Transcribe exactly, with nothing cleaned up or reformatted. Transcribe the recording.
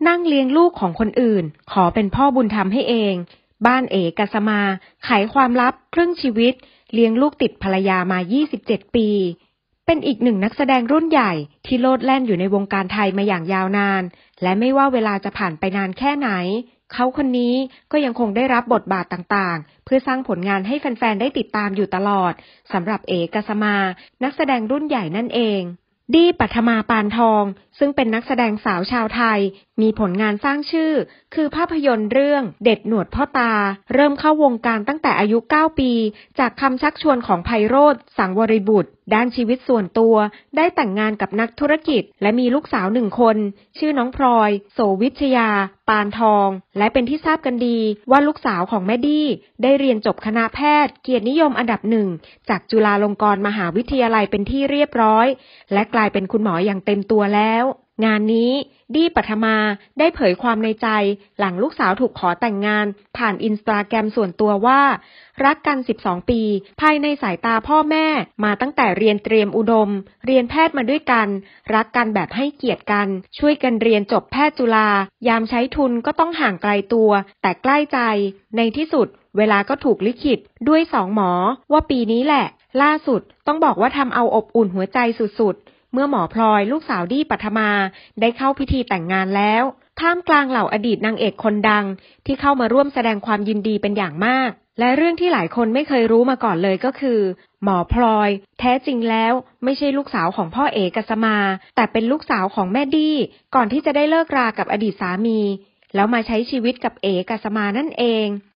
นั่งเลี้ยงลูกของคนอื่นขอเป็นพ่อบุญธรรมให้เองบ้านเอกัสมาไขความลับครึ่งชีวิตเลี้ยงลูกติดภรรยามายี่สิบเจ็ดปีเป็นอีกหนึ่งนักแสดงรุ่นใหญ่ที่โลดแล่นอยู่ในวงการไทยมาอย่างยาวนานและไม่ว่าเวลาจะผ่านไปนานแค่ไหนเขาคนนี้ก็ยังคงได้รับบทบาทต่างๆเพื่อสร้างผลงานให้แฟนๆได้ติดตามอยู่ตลอดสำหรับเอกัสมานักแสดงรุ่นใหญ่นั่นเองดี้ ปัทมาปานทองซึ่งเป็นนักแสดงสาวชาวไทยมีผลงานสร้างชื่อคือภาพยนตร์เรื่องเด็ดหนวดพ่อตาเริ่มเข้าวงการตั้งแต่อายุเก้าปีจากคำชักชวนของไพโรจน์ สังวริบุตรด้านชีวิตส่วนตัวได้แต่งงานกับนักธุรกิจและมีลูกสาวหนึ่งคนชื่อน้องพลอยโสวิชยาปานทองและเป็นที่ทราบกันดีว่าลูกสาวของแม่ดี้ได้เรียนจบคณะแพทย์เกียรตินิยมอันดับหนึ่งจากจุฬาลงกรณ์มหาวิทยาลัยเป็นที่เรียบร้อยและกลายเป็นคุณหมออย่างเต็มตัวแล้วงานนี้ดี้ ปัทมาได้เผยความในใจหลังลูกสาวถูกขอแต่งงานผ่านอินสตาแกรมส่วนตัวว่ารักกันสิบสองปีภายในสายตาพ่อแม่มาตั้งแต่เรียนเตรียมอุดมเรียนแพทย์มาด้วยกันรักกันแบบให้เกียรติกันช่วยกันเรียนจบแพทย์จุฬายามใช้ทุนก็ต้องห่างไกลตัวแต่ใกล้ใจในที่สุดเวลาก็ถูกลิขิตด้วยสองหมอว่าปีนี้แหละล่าสุดต้องบอกว่าทำเอาอบอุ่นหัวใจสุดๆเมื่อหมอพลอยลูกสาวดี้ ปัทมาได้เข้าพิธีแต่งงานแล้วท่ามกลางเหล่าอดีตนางเอกคนดังที่เข้ามาร่วมแสดงความยินดีเป็นอย่างมากและเรื่องที่หลายคนไม่เคยรู้มาก่อนเลยก็คือหมอพลอยแท้จริงแล้วไม่ใช่ลูกสาวของพ่อเอกัสมาแต่เป็นลูกสาวของแม่ดี้ก่อนที่จะได้เลิกรากับอดีตสามีแล้วมาใช้ชีวิตกับเอกัสมานั่นเอง